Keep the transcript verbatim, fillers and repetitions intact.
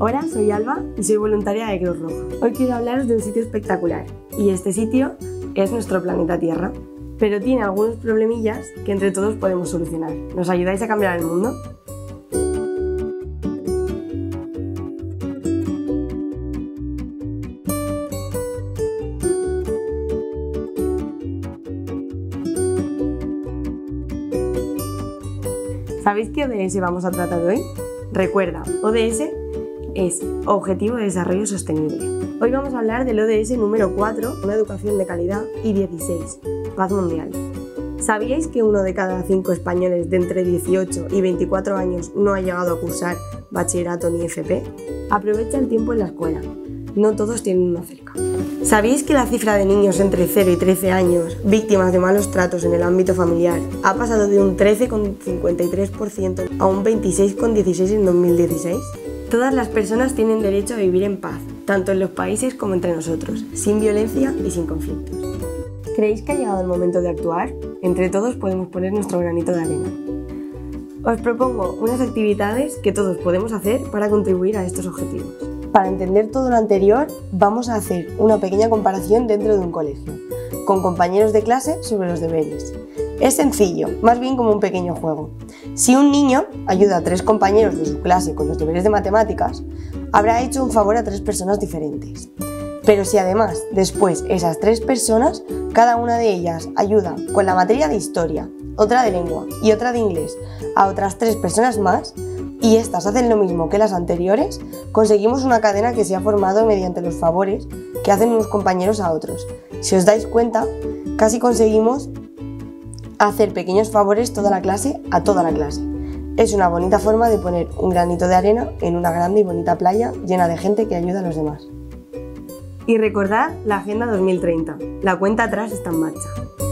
Hola, soy Alba y soy voluntaria de Cruz Roja. Hoy quiero hablaros de un sitio espectacular y este sitio es nuestro planeta Tierra, pero tiene algunos problemillas que entre todos podemos solucionar. ¿Nos ayudáis a cambiar el mundo? ¿Sabéis qué O D S vamos a tratar hoy? Recuerda, O D S es Objetivo de Desarrollo Sostenible. Hoy vamos a hablar del O D S número cuatro, una educación de calidad, y dieciséis, paz mundial. ¿Sabíais que uno de cada cinco españoles de entre dieciocho y veinticuatro años no ha llegado a cursar bachillerato ni F P? Aprovecha el tiempo en la escuela. No todos tienen una cerca. ¿Sabéis que la cifra de niños entre cero y trece años víctimas de malos tratos en el ámbito familiar ha pasado de un trece coma cincuenta y tres por ciento a un veintiséis coma dieciséis por ciento en dos mil dieciséis? Todas las personas tienen derecho a vivir en paz, tanto en los países como entre nosotros, sin violencia y sin conflictos. ¿Creéis que ha llegado el momento de actuar? Entre todos podemos poner nuestro granito de arena. Os propongo unas actividades que todos podemos hacer para contribuir a estos objetivos. Para entender todo lo anterior, vamos a hacer una pequeña comparación dentro de un colegio, con compañeros de clase sobre los deberes. Es sencillo, más bien como un pequeño juego. Si un niño ayuda a tres compañeros de su clase con los deberes de matemáticas, habrá hecho un favor a tres personas diferentes. Pero si además, después, esas tres personas, cada una de ellas ayuda con la materia de historia, otra de lengua y otra de inglés a otras tres personas más, y estas hacen lo mismo que las anteriores, conseguimos una cadena que se ha formado mediante los favores que hacen unos compañeros a otros. Si os dais cuenta, casi conseguimos hacer pequeños favores toda la clase a toda la clase. Es una bonita forma de poner un granito de arena en una grande y bonita playa llena de gente que ayuda a los demás. Y recordad la Agenda dos mil treinta, la cuenta atrás está en marcha.